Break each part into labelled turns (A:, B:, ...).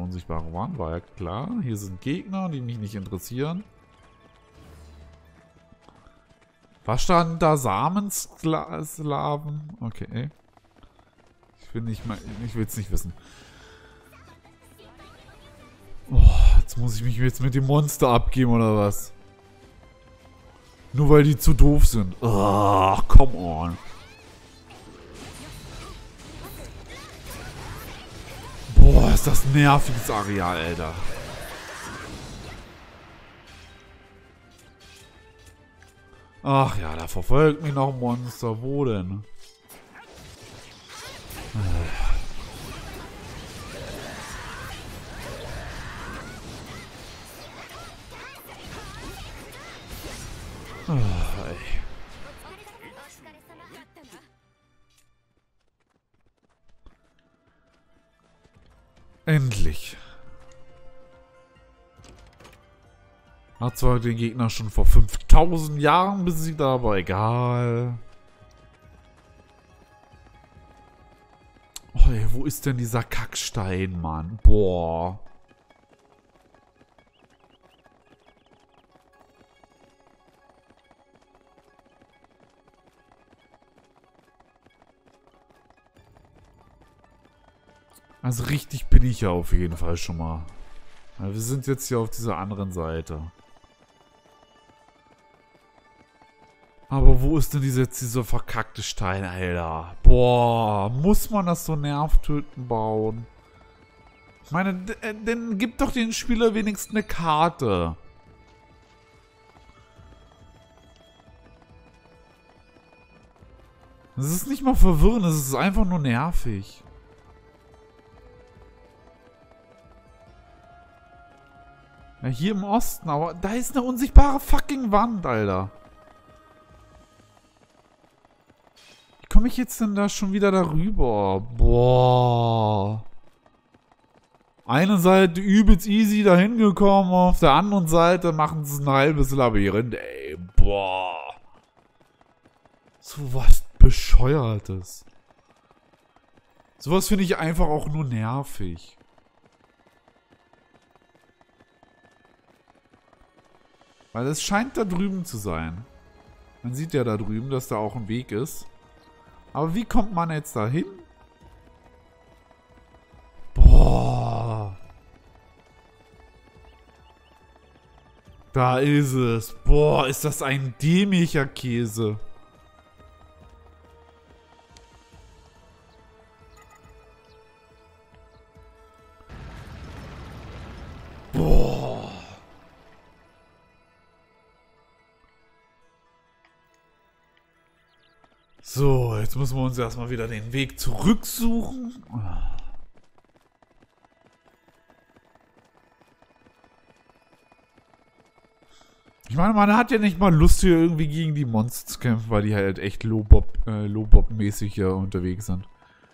A: unsichtbare Wand, war ja klar. Hier sind Gegner, die mich nicht interessieren. Was stand da? Samenslaven? Okay. Ich will es nicht wissen. Oh, jetzt muss ich mich jetzt mit dem Monster abgeben, oder was? Nur weil die zu doof sind. Ach, come on. Boah, ist das ein nerviges Areal, Alter. Ach ja, da verfolgt mich noch ein Monster. Wo denn? Endlich. Hat zwar den Gegner schon vor 5000 Jahren besiegt, aber egal. Oh, ey, wo ist denn dieser Kackstein, Mann? Boah. Also richtig bin ich ja auf jeden Fall schon mal. Ja, wir sind jetzt hier auf dieser anderen Seite. Aber wo ist denn dieser verkackte Stein, Alter? Boah, muss man das so nervtötend bauen? Ich meine, dann gib doch den Spieler wenigstens eine Karte. Das ist nicht mal verwirrend, das ist einfach nur nervig. Ja, hier im Osten, aber da ist eine unsichtbare fucking Wand, Alter. Wie komme ich jetzt denn da schon wieder darüber? Boah. Eine Seite übelst easy dahin gekommen, auf der anderen Seite machen sie ein halbes Labyrinth, ey. Boah. So was Bescheuertes. Sowas finde ich einfach auch nur nervig. Weil es scheint da drüben zu sein. Man sieht ja da drüben, dass da auch ein Weg ist. Aber wie kommt man jetzt da hin? Boah. Da ist es. Boah, ist das ein dämlicher Käse. Boah. So, jetzt müssen wir uns erstmal wieder den Weg zurücksuchen. Ich meine, man hat ja nicht mal Lust, hier irgendwie gegen die Monster zu kämpfen, weil die halt echt Low-Bob-mäßig hier unterwegs sind.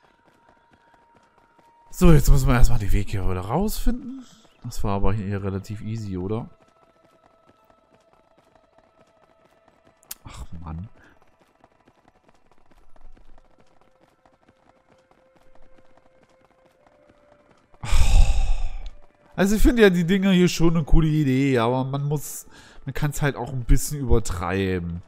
A: So, jetzt müssen wir erstmal den Weg hier wieder rausfinden. Das war aber hier relativ easy, oder? Ach, Mann. Also ich finde ja die Dinger hier schon eine coole Idee, aber man kann es halt auch ein bisschen übertreiben.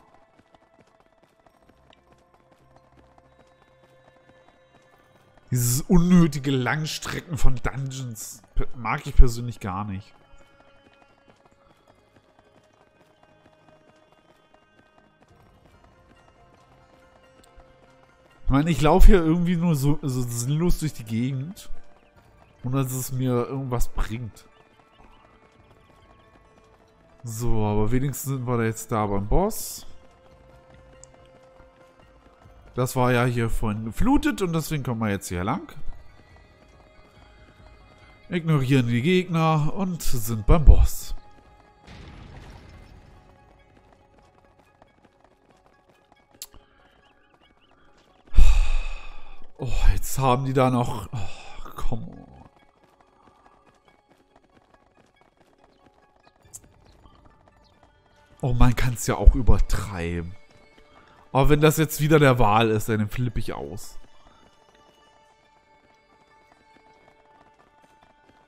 A: Dieses unnötige Langstrecken von Dungeons mag ich persönlich gar nicht. Ich meine, ich laufe hier irgendwie nur so sinnlos durch die Gegend. Ohne dass es mir irgendwas bringt. So, aber wenigstens sind wir jetzt da beim Boss. Das war ja hier vorhin geflutet und deswegen kommen wir jetzt hier lang. Ignorieren die Gegner und sind beim Boss. Oh, jetzt haben die da noch... Oh, come on. Oh, man kann es ja auch übertreiben. Aber wenn das jetzt wieder der Wahl ist, dann flippe ich aus.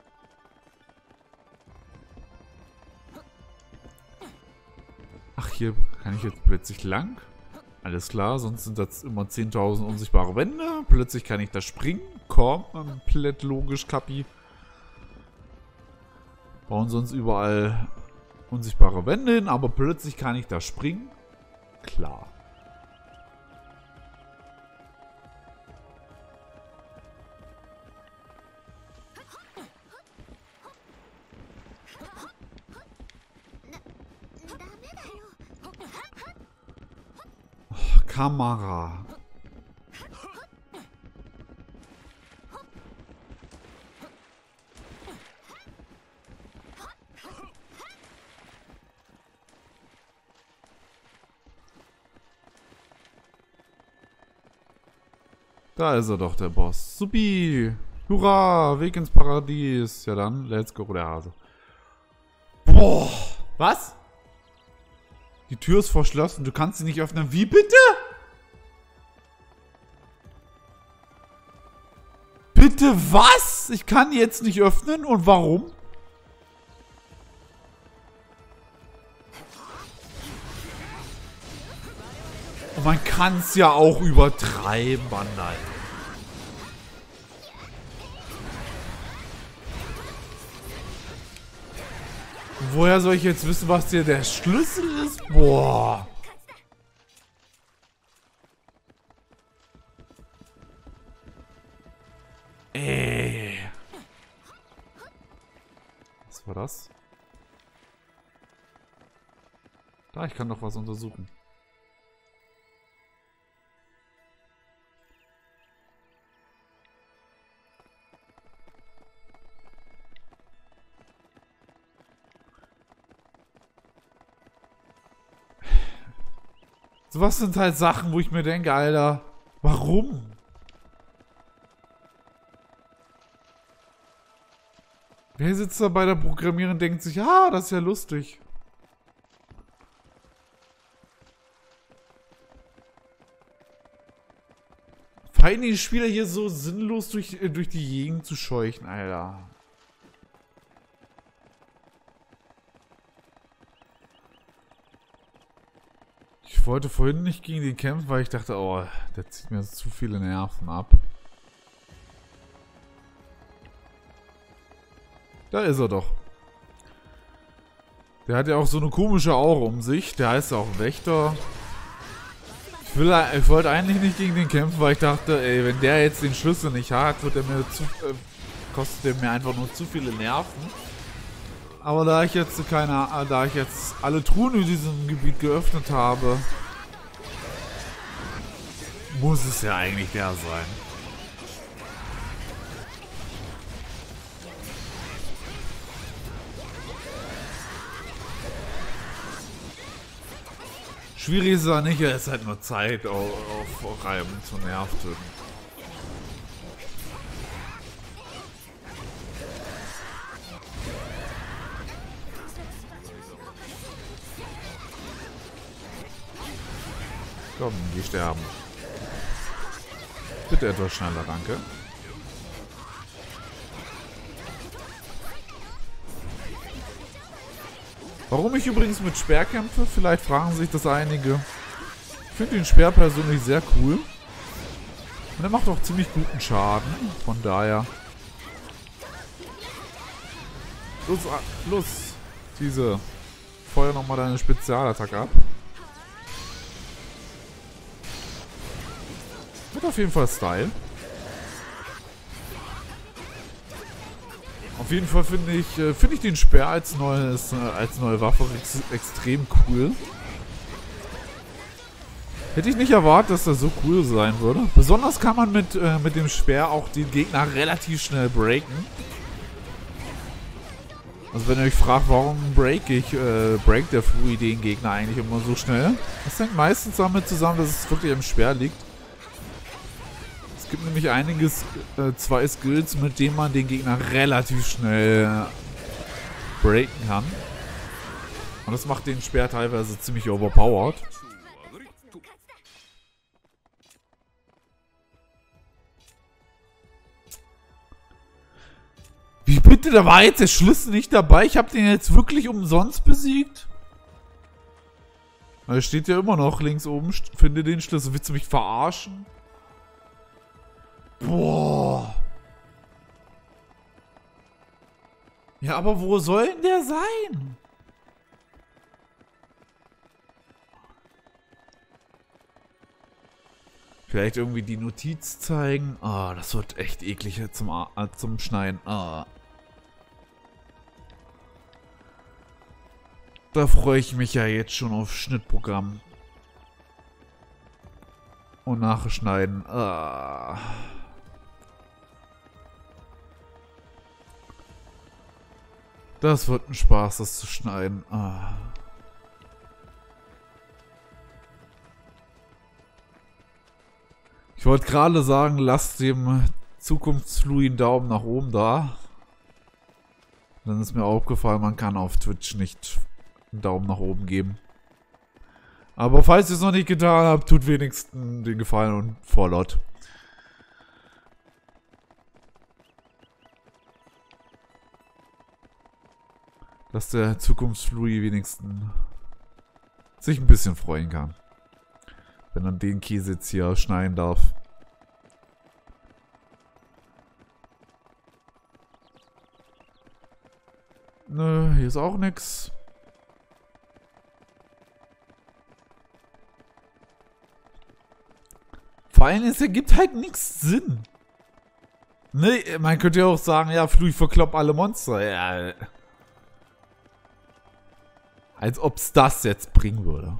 A: Ach, hier kann ich jetzt plötzlich lang. Alles klar, sonst sind das immer 10.000 unsichtbare Wände. Plötzlich kann ich da springen. Komplett logisch, Kappi. Bauen sonst überall unsichtbare Wände hin, aber plötzlich kann ich da springen. Klar. Kamera. Da ist er doch, der Boss. Supi. Hurra, Weg ins Paradies. Ja dann, let's go, der Hase. Boah. Was? Die Tür ist verschlossen. Du kannst sie nicht öffnen. Wie bitte? Bitte was? Ich kann die jetzt nicht öffnen. Und warum? Und man kann es ja auch übertreiben, Mann. Woher soll ich jetzt wissen, was hier der Schlüssel ist? Boah. Ey. Was war das? Da, ich kann doch was untersuchen. Sowas sind halt Sachen, wo ich mir denke, Alter, warum? Wer sitzt da bei der Programmierung und denkt sich, ah, das ist ja lustig. Fein die Spieler hier so sinnlos durch die Gegend zu scheuchen, Alter. Ich wollte vorhin nicht gegen den kämpfen, weil ich dachte, oh, der zieht mir zu viele Nerven ab. Da ist er doch. Der hat ja auch so eine komische Aura um sich. Der heißt ja auch Wächter. Ich wollte eigentlich nicht gegen den kämpfen, weil ich dachte, ey, wenn der jetzt den Schlüssel nicht hat, kostet der mir einfach nur zu viele Nerven. Aber da ich jetzt alle Truhen in diesem Gebiet geöffnet habe, muss es ja eigentlich der sein. Schwierig ist es auch nicht, es ist halt nur Zeit auf Reiben zu nerven. Komm, die sterben. Bitte etwas schneller, danke. Warum ich übrigens mit Speer kämpfe, vielleicht fragen sich das einige. Ich finde den Speer persönlich sehr cool. Und er macht auch ziemlich guten Schaden. Von daher. Los, diese. Feuer nochmal deine Spezialattacke ab. Wird auf jeden Fall Style. Auf jeden Fall finde ich den Speer als neue Waffe extrem cool. Hätte ich nicht erwartet, dass das so cool sein würde. Besonders kann man mit dem Speer auch den Gegner relativ schnell breaken. Also wenn ihr euch fragt, warum breakt der Fui den Gegner eigentlich immer so schnell? Das hängt meistens damit zusammen, dass es wirklich am Speer liegt. Es gibt nämlich zwei Skills, mit denen man den Gegner relativ schnell breaken kann. Und das macht den Speer teilweise ziemlich overpowered. Wie bitte? Da war jetzt der Schlüssel nicht dabei? Ich habe den jetzt wirklich umsonst besiegt? Da steht ja immer noch links oben, finde den Schlüssel. Willst du mich verarschen? Boah. Ja, aber wo soll denn der sein? Vielleicht irgendwie die Notiz zeigen. Ah, das wird echt eklig zum Schneiden. Ah. Da freue ich mich ja jetzt schon auf Schnittprogramm. Und nachschneiden. Ah. Das wird ein Spaß, das zu schneiden. Ah. Ich wollte gerade sagen, lasst dem Zukunftsflui einen Daumen nach oben da. Dann ist mir aufgefallen, man kann auf Twitch nicht einen Daumen nach oben geben. Aber falls ihr es noch nicht getan habt, tut wenigstens den Gefallen und Vorlaut. Dass der Zukunftsflui wenigstens sich ein bisschen freuen kann. Wenn er den Käse jetzt hier schneiden darf. Nö, hier ist auch nix. Vor allem, es ergibt halt nichts Sinn. Ne, man könnte ja auch sagen, ja, Flui verkloppt alle Monster. Ja. Als ob es das jetzt bringen würde.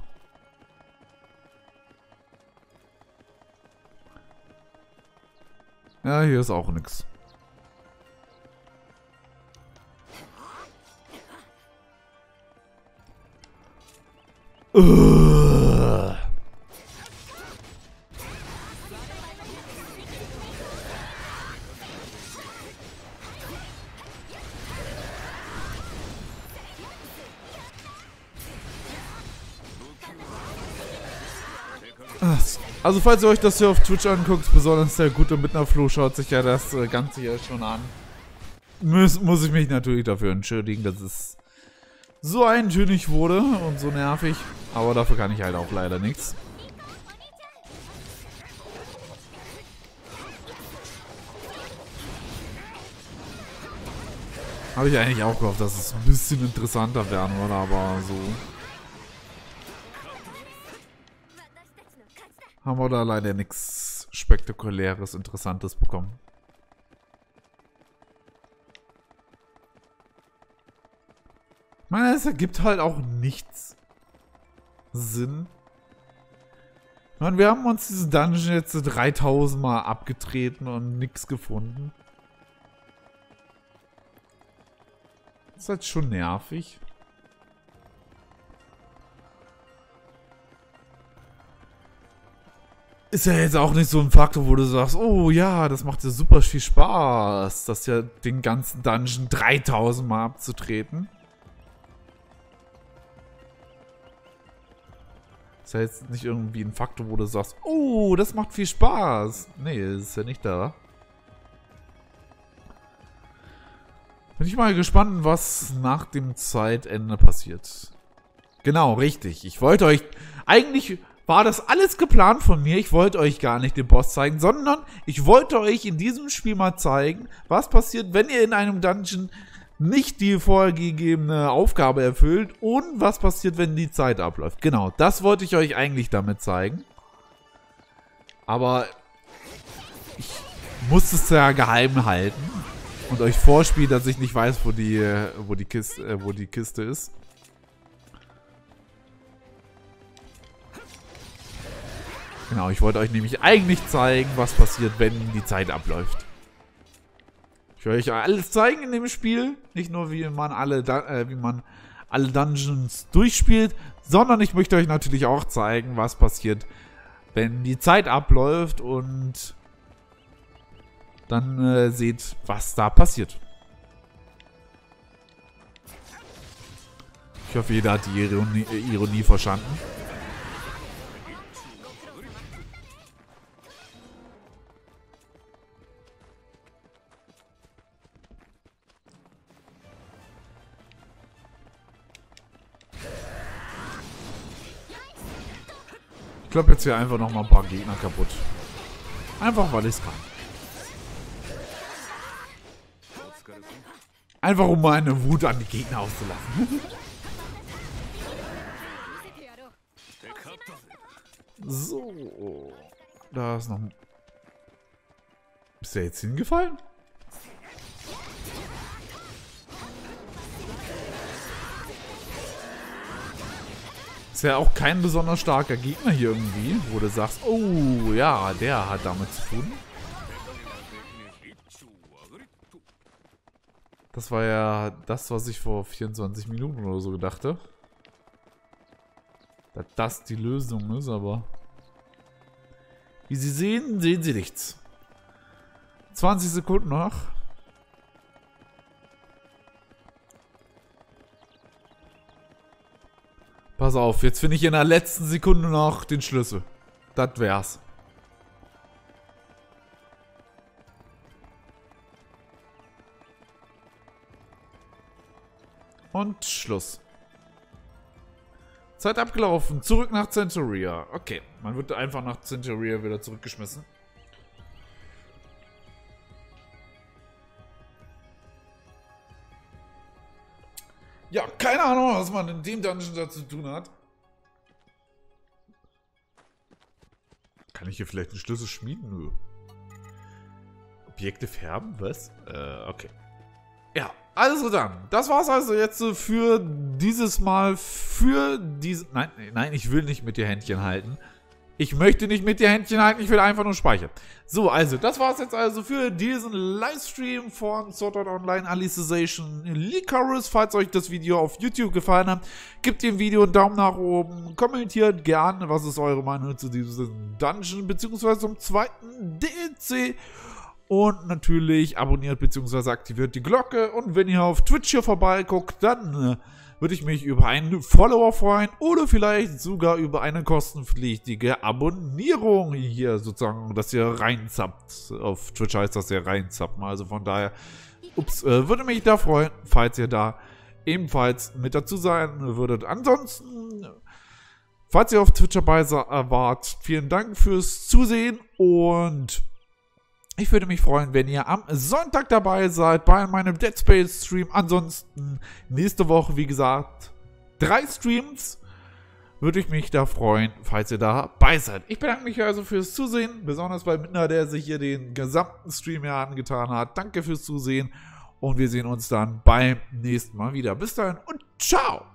A: Ja, hier ist auch nix. Also falls ihr euch das hier auf Twitch anguckt, besonders der gute Mitnerflo schaut sich ja das Ganze hier schon an. Muss ich mich natürlich dafür entschuldigen, dass es so eintönig wurde und so nervig. Aber dafür kann ich halt auch leider nichts. Habe ich eigentlich auch gehofft, dass es ein bisschen interessanter werden würde, aber so. Haben wir da leider nichts Spektakuläres, Interessantes bekommen. Ich meine, es ergibt halt auch nichts Sinn. Ich meine, wir haben uns diesen Dungeon jetzt 3000 Mal abgetreten und nichts gefunden. Das ist halt schon nervig. Ist ja jetzt auch nicht so ein Faktor, wo du sagst, oh ja, das macht ja super viel Spaß, das ja den ganzen Dungeon 3000 Mal abzutreten. Ist ja jetzt nicht irgendwie ein Faktor, wo du sagst, oh, das macht viel Spaß. Nee, ist ja nicht da. Bin ich mal gespannt, was nach dem Zeitende passiert. Genau, richtig. Ich wollte euch... Eigentlich war das alles geplant von mir. Ich wollte euch gar nicht den Boss zeigen, sondern ich wollte euch in diesem Spiel mal zeigen, was passiert, wenn ihr in einem Dungeon nicht die vorgegebene Aufgabe erfüllt und was passiert, wenn die Zeit abläuft. Genau, das wollte ich euch eigentlich damit zeigen. Aber ich muss es ja geheim halten und euch vorspielen, dass ich nicht weiß, wo die Kiste ist. Genau, ich wollte euch nämlich eigentlich zeigen, was passiert, wenn die Zeit abläuft. Ich will euch alles zeigen in dem Spiel. Nicht nur, wie man alle Dungeons durchspielt, sondern ich möchte euch natürlich auch zeigen, was passiert, wenn die Zeit abläuft und dann seht, was da passiert. Ich hoffe, jeder hat die Ironie verstanden. klopp jetzt hier einfach nochmal ein paar Gegner kaputt. Einfach, weil ich es kann. Einfach, um meine Wut an die Gegner auszulassen. So. Da ist noch... Ist der jetzt hingefallen? Ist ja auch kein besonders starker Gegner hier irgendwie, wo du sagst, oh ja, der hat damit zu tun. Das war ja das, was ich vor 24 Minuten oder so gedachte. Dass das die Lösung ist, aber... Wie Sie sehen, sehen Sie nichts. 20 Sekunden noch. Pass auf, jetzt finde ich in der letzten Sekunde noch den Schlüssel. Das wär's. Und Schluss. Zeit abgelaufen. Zurück nach Centuria. Okay, man wird einfach nach Centuria wieder zurückgeschmissen. Ja, keine Ahnung, was man in dem Dungeon da zu tun hat. Kann ich hier vielleicht einen Schlüssel schmieden? Nö. Objekte färben? Was? Okay. Ja, also dann. Das war's also jetzt für dieses Mal. Nein, ich will nicht mit dir Händchen halten. Ich möchte nicht mit dir Händchen halten, ich will einfach nur speichern. So, also, das war's jetzt also für diesen Livestream von Sword Art Online Alicization Lycoris. Falls euch das Video auf YouTube gefallen hat, gebt dem Video einen Daumen nach oben, kommentiert gerne, was ist eure Meinung zu diesem Dungeon, beziehungsweise zum zweiten DLC. Und natürlich abonniert bzw. aktiviert die Glocke. Und wenn ihr auf Twitch hier vorbeiguckt, dann würde ich mich über einen Follower freuen oder vielleicht sogar über eine kostenpflichtige Abonnierung hier sozusagen, dass ihr reinzappt. Auf Twitch heißt das ja reinzappen. Also von daher, würde mich da freuen, falls ihr da ebenfalls mit dazu sein würdet. Ansonsten, falls ihr auf Twitch dabei wart, vielen Dank fürs Zusehen und ich würde mich freuen, wenn ihr am Sonntag dabei seid bei meinem Dead Space Stream. Ansonsten nächste Woche, wie gesagt, 3 Streams. Würde ich mich da freuen, falls ihr dabei seid. Ich bedanke mich also fürs Zusehen, besonders bei Minder, der sich hier den gesamten Stream hier angetan hat. Danke fürs Zusehen und wir sehen uns dann beim nächsten Mal wieder. Bis dahin und ciao!